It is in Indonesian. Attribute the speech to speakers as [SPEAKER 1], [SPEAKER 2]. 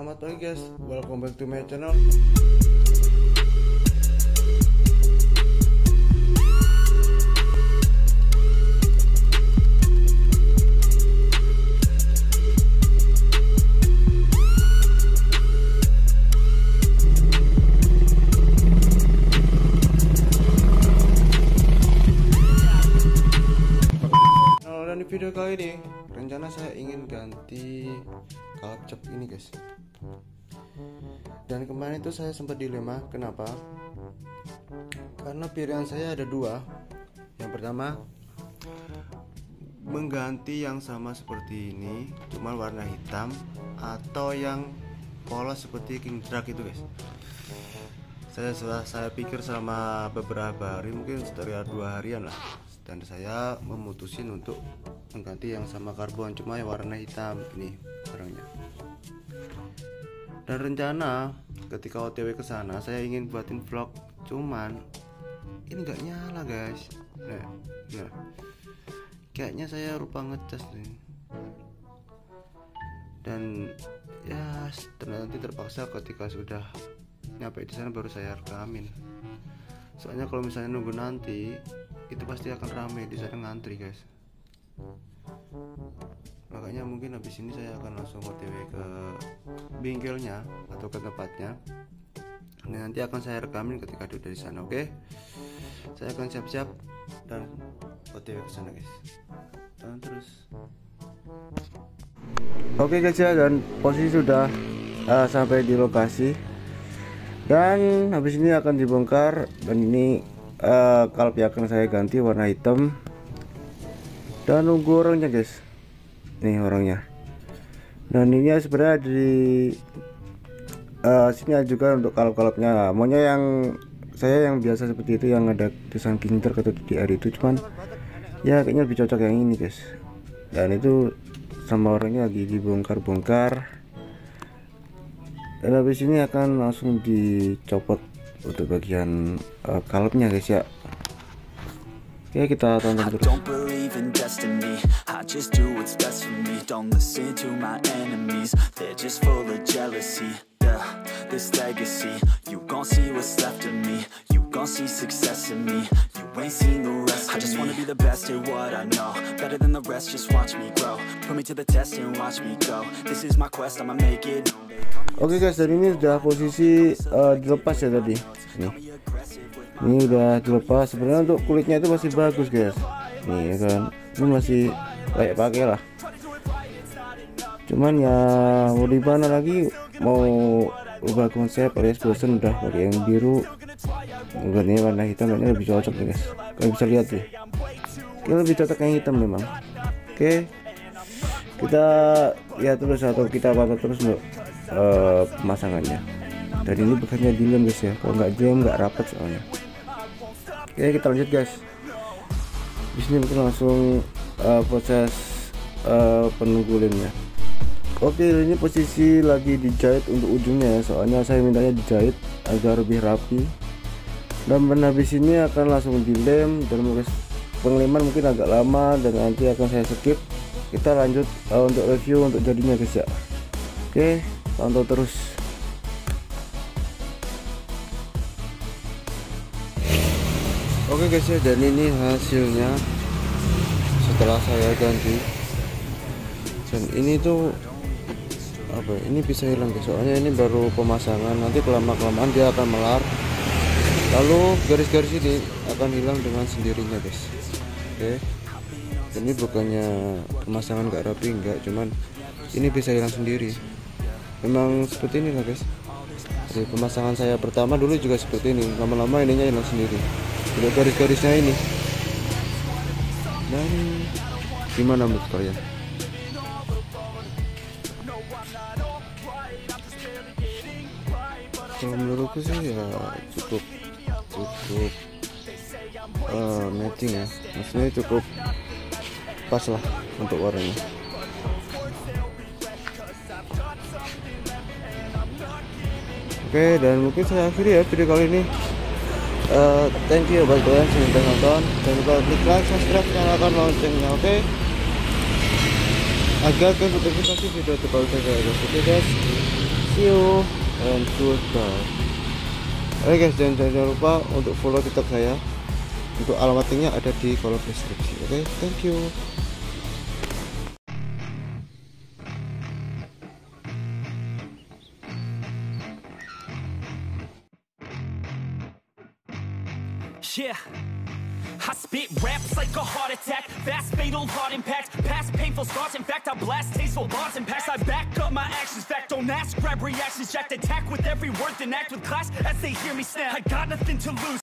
[SPEAKER 1] Selamat pagi guys, welcome back to my channel. Dan di video kali ini rencana saya ingin ganti kalap cap ini guys. Dan kemarin itu saya sempat dilema. Kenapa? Karena pilihan saya ada dua. Yang pertama, mengganti yang sama seperti ini cuma warna hitam, atau yang polos seperti King Drag itu guys. Saya pikir selama beberapa hari, mungkin sekitar 2 harian lah, dan saya memutusin untuk mengganti yang sama karbon cuma yang warna hitam ini barangnya. Dan rencana ketika OTW ke sana saya ingin buatin vlog, cuman ini nggak nyala guys. Nah, kayaknya saya lupa ngecas nih. Dan ya nanti terpaksa ketika sudah nyampe di sana baru saya rekamin. Soalnya kalau misalnya nunggu nanti itu pasti akan ramai di sana, ngantri guys. Makanya mungkin habis ini saya akan langsung OTW ke bengkelnya atau ke tempatnya. Dan nanti akan saya rekamin ketika udah di sana, oke? Saya akan siap-siap dan OTW ke sana guys. Dan terus. Oke guys ya, dan posisi sudah sampai di lokasi. Dan habis ini akan dibongkar, dan ini kalap yang akan saya ganti warna hitam. Dan nunggu orangnya guys. Nih orangnya. Dan ini sebenarnya di sini juga untuk kalap-kalapnya. Maunya yang saya yang biasa seperti itu, yang ada tulisan King Drag atau DDR itu, cuman ya kayaknya lebih cocok yang ini guys. Dan itu sama orangnya lagi dibongkar-bongkar. Dan habis ini akan langsung dicopot untuk bagian kalapnya guys ya. Oke, kita tonton terus. I just do what's best for me. Don't listen to my enemies. They're just full of jealousy. Yeah, this legacy. You gon' see what's left of me. You gon' see success in me. You ain't seen the rest of me. I just wanna be the best at what I know. Better than the rest, just watch me grow. Put me to the test and watch me go. This is my quest, I'ma make it. Oke guys, dan ini sudah posisi dilepas ya tadi. Ini udah dilepas. Sebenarnya untuk kulitnya itu masih bagus guys. Nih ya kan, ini masih layak pakai lah. Cuman ya mau gimana lagi, mau ubah konsep alias bosen udah pakai yang biru. Enggak, nih warna hitam ini lebih cocok nih guys. Kalian bisa lihat deh, ini lebih cocok yang hitam memang. Oke, kita lihat terus atau kita pantau terus untuk pemasangannya. Dan ini bukannya dilem guys ya, kalau nggak dilem nggak rapat soalnya. Oke, kita lanjut guys. Di sini mungkin langsung proses penunggu lemnya. Oke, ini posisi lagi dijahit untuk ujungnya ya, soalnya saya mintanya dijahit agar lebih rapi. Dan habis ini akan langsung dilem, dan pengleman mungkin agak lama dan nanti akan saya skip. Kita lanjut untuk review untuk jadinya guys ya. Oke, pantau terus. Oke guys ya, dan ini hasilnya setelah saya ganti. Dan ini tuh apa, ini bisa hilang guys, soalnya ini baru pemasangan. Nanti kelamaan dia akan melar, lalu garis-garis ini akan hilang dengan sendirinya guys. Oke, ini bukannya pemasangan gak rapi, enggak, cuman ini bisa hilang sendiri. Memang seperti ini lah guys. Jadi pemasangan saya pertama dulu juga seperti ini, lama-lama ininya hilang sendiri. Untuk garis-garisnya ini. Dan gimana menurut kalian? Kalau menurutku sih ya cukup matching ya, maksudnya cukup pas lah untuk warnanya. Oke, dan mungkin saya akhiri ya video kali ini. Thank you buat kalian yang sudah nonton. Jangan lupa klik like, subscribe, nyalakan loncengnya, oke? Agar kan notifikasi video terbaru saya. Oke guys, See you and goodbye. Oke guys, jangan lupa untuk follow TikTok saya. Untuk alamatnya ada di kolom deskripsi. Oke, thank you.
[SPEAKER 2] Yeah, I spit raps like a heart attack, fast fatal heart impact, past painful scars. In fact, I blast tasteful bars and packs. I back up my actions, fact don't ask, grab reactions, jacked attack with every word, then act with class as they hear me snap. I got nothing to lose.